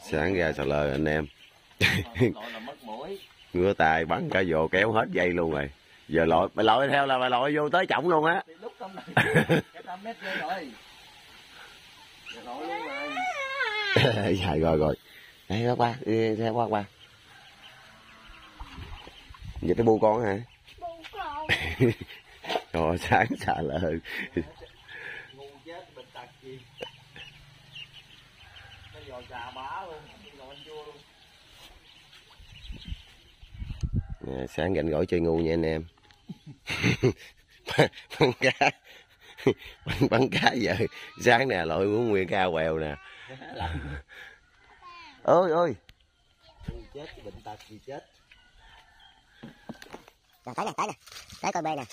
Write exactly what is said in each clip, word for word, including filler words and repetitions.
Sáng ra sờ lờ anh em. Ngứa tay bắn cả vô kéo hết dây luôn rồi. Giờ lội, mày lội theo là mày lội vô tới trọng luôn á. Dài rồi rồi. Đây đó qua, đi theo qua qua. Vậy cái bu con hả? Bu con. Rồi sáng xà lờ. Nè, sáng rảnh gỏi chơi ngu nha anh em. Bắn cá bắn, bắn cá giờ sáng nè lội muốn nguyên cao quèo nè. Ôi ôi chết cái bệnh tật gì chết. Rồi tới nè, tới nè, tới coi bê nè.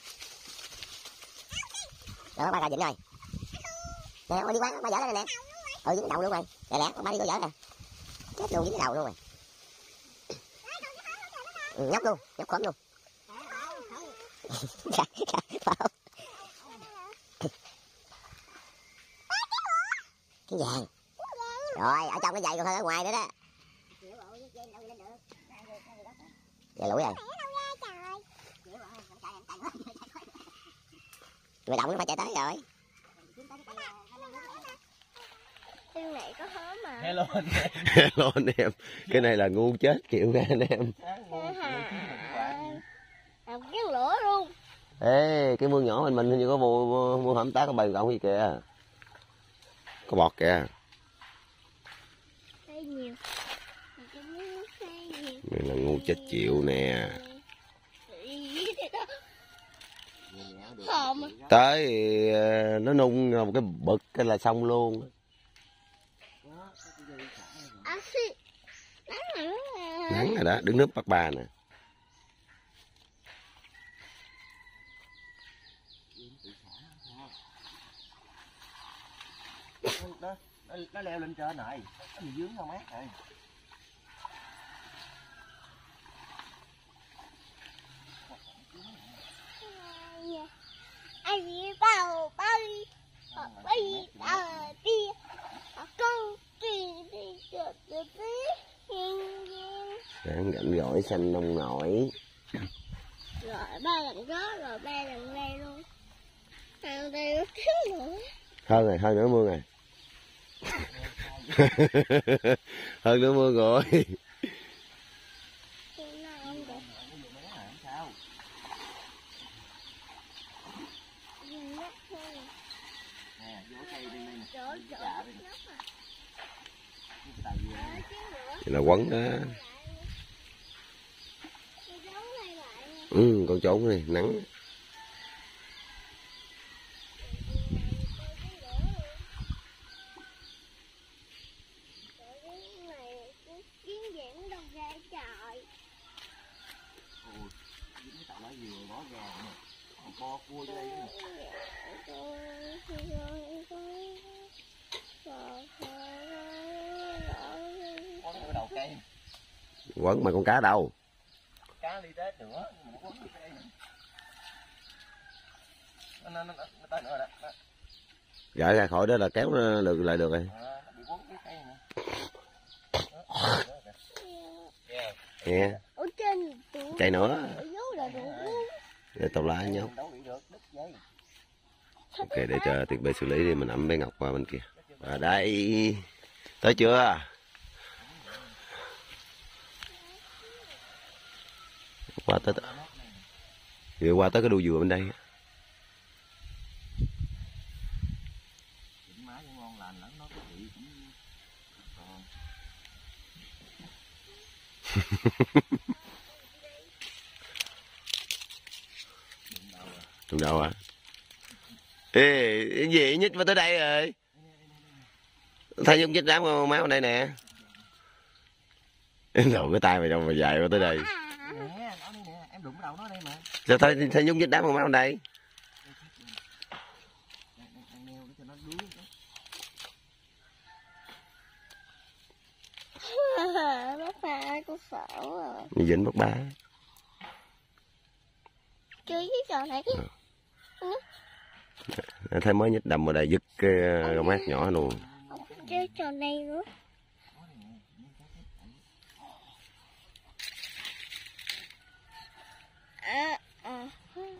Rồi ba ra vịnh rồi. Nè, ôi đi qua, ba dở lên nè. Ừ, dính cái đầu luôn rồi. Nè nè, ba đi coi dở nè. Chết luôn, dính cái đầu luôn rồi. Ừ, nhóc luôn, nhóc khóm luôn. Cái vàng. Rồi, ở trong cái giày còn hơn ở ngoài nữa đó. Dạ lũi rồi. Người động nó phải chạy tới rồi. Cái này có hóm mà. Hello anh em. Hello anh em. Cái này là ngu chết chịu ra anh em. Làm cái lửa luôn. Ê, cái mương nhỏ mình mình hình như có mua mua hổm tá có bầy cộng gì kìa. Có bọt kìa. Đây nhiều. Này là ngu chết chịu nè. Tới nó nung một cái bực cái là xong luôn. Nắng rồi đó, đứng nước bắt bà nè. Đó, nó, nó leo lên trên này, nó bị dướng vào mát rồi. Ai bao bao bay à đi con đi đi được được Sáng rảnh gỏi xanh nông nổi. Rồi ba lần đó rồi ba lần đây luôn. Lần đây nó thiếu nữa. Hơn rồi, hơn nữa mưa rồi. Hơn nữa mưa rồi. Thì là quấn đó. Ừ, con trốn này nắng. Quấn mà con cá đâu? Cá đi tết nữa, mà quấn đi đây. Nó nó nó tới nữa rồi đó. Gợi ra khỏi đó là kéo nó được lại được rồi. À, bị quấn cái cây nè. Nè. Chạy nữa. Để tao lá nhóc. Ok, để cho tiền bê xử lý đi, mình ẩm bé Ngọc qua bên kia. Và đây. Tới chưa? Qua tới rồi qua tới cái đu dừa bên đây. Trong đâu à? Ê, cái gì nhích vào tới đây rồi. Thấy Dung nhích đám con máu đây nè. Đồ cái tay mày trong mà dài vào tới đây. Nè, nó đây nè, em đụng cái đầu nó đây mà. Sao thấy thấy Dung nhích đám con máu đây? Bắt ba con sợ rồi. Dính bắt ba. Chơi cái trò này chứ. À. Thấy mới nhích đầm vào đây dứt cái con mát nhỏ luôn. Chơi trò này nữa. À, à.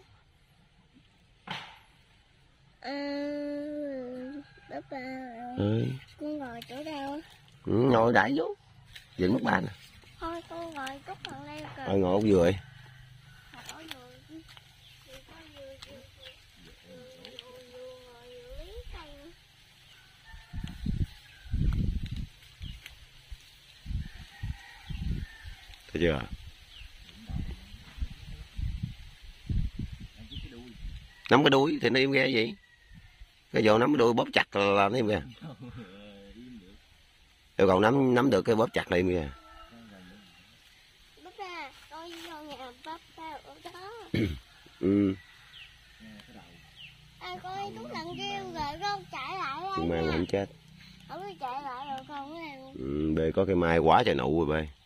À, bắp ba. Ừ. Con ngồi chỗ đâu? Ừ, ngồi đại vô dựng mất ba nè. Thôi con ngồi chút thằng đây kìa. Thôi ngồi vừa rồi. Có vừa chứ. Thì có vừa vừa vừa vừa vừa ngồi vừa lý cây nữa. Thấy chưa? Nắm cái đuôi thì nó im nghe vậy. Cái vô nắm cái đuôi bóp chặt là nó im kìa. Yêu cầu nắm nắm được cái bóp chặt này im kìa. Bắp ba, con vô nhà bắp ba ở đó. Ừ. À, con chút lần kêu rồi con chạy lại đây Nhưng mà nha. không chết. Không có chạy lại rồi con cái này. Ừ, bê có cái mai quá trời nụ rồi bê.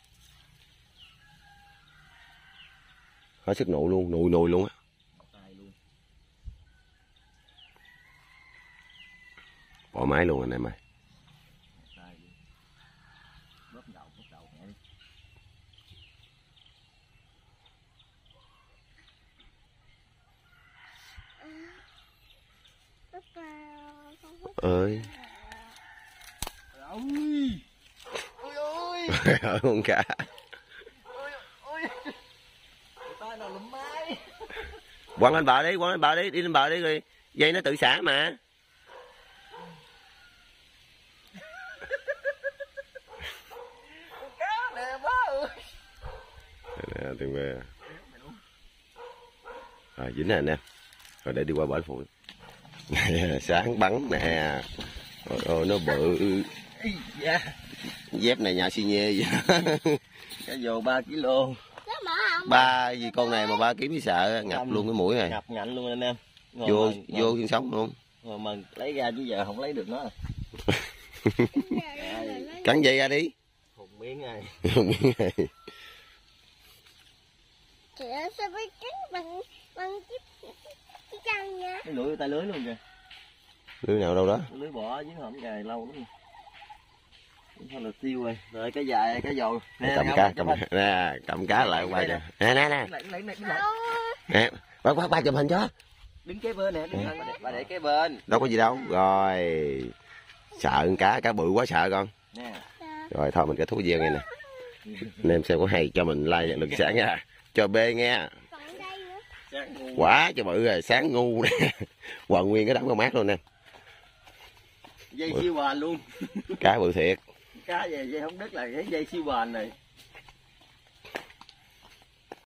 Hết sức nụ luôn, nùi nùi luôn á. Bỏ máy luôn anh em ơi. Bắp ba, con hút. Ơi. Ôi ôi ôi Ở con cá. ôi ôi tay nào lụm mai. Quăng lên bờ đi, quăng lên bờ đi, đi lên bờ đi rồi dây nó tự xả mà. Con cá nè má ơi. Nè, tìm về. Rồi dính nè anh em. Rồi để đi qua bển phụ. Sáng bắn nè. Ôi, ôi nó bự. Dạ. Dép này nhà xi nhê vậy. Cá dồ ba ki lô. Cái mở không? Ba gì con này mà ba kiếm mới sợ ngập luôn cái mũi này. Ngập ngạnh luôn anh em. Ngồi Vô mà, vô ngồi, xương sống luôn. ngồi mà lấy ra chứ giờ không lấy được nó. Cắn dây ra đi. Hùng miếng này. Chị ơi, sao phải cắn bằng bằng chiếc chiếc chân nha. Cái lưỡi tay lưới luôn kìa. Lưới nào đâu đó. Lưới bỏ dưới hổm gài lâu lắm. Thôi là tiêu rồi. Rồi cái dài cái dầu. Nè, Cầm nè, cá, chụp cầm, hình. nè, cầm cá lại qua kìa. Nè nè nè. Lấy, lấy, lấy, lấy. Nè, ba ba ba chụp hình cho. Đứng kế bên nè, đứng ba để, ba để kế bên. Đâu có gì đâu. Rồi. Sợ con cá, cá bự quá sợ con. Nè. Rồi thôi mình kết thúc video này nè. Anh em xem có hay cho mình like lực sáng nha. Cho B nghe. Còn đây nữa. Sáng ngu. Quá cho bự rồi, sáng ngu nè. Quần nguyên cái đống có mát luôn nè. Dây siêu bền luôn. Cá bự thiệt. Cá về dây không đứt là cái dây siêu bền này.